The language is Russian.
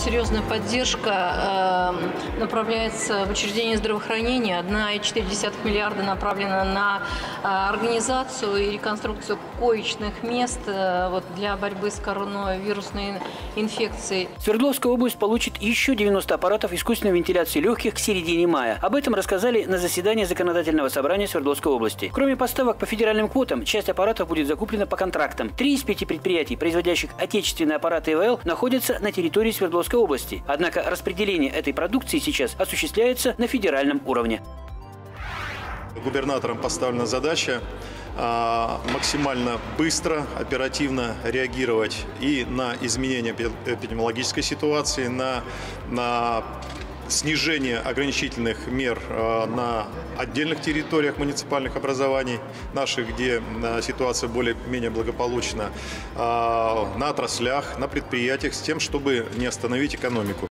серьезная поддержка направляется в учреждение здравоохранения. 1,4 миллиарда направлена на организацию и реконструкцию коечных мест для борьбы с коронавирусной инфекцией. Свердловская область получит еще 90 аппаратов искусственной вентиляции легких к середине мая. Об этом рассказали на заседании Законодательного собрания Свердловской области. Кроме поставок по федеральным квотам, часть аппаратов будет закуплена по контрактам. 3 из 5 предприятий, производящих отечественные аппараты ИВЛ, находятся на территории Свердловской области. Однако распределение этой продукции сейчас осуществляется на федеральном уровне. Губернаторам поставлена задача максимально быстро, оперативно реагировать и на изменение эпидемиологической ситуации, на снижение ограничительных мер на отдельных территориях муниципальных образований наших, где ситуация более-менее благополучна, на отраслях, на предприятиях, с тем, чтобы не остановить экономику.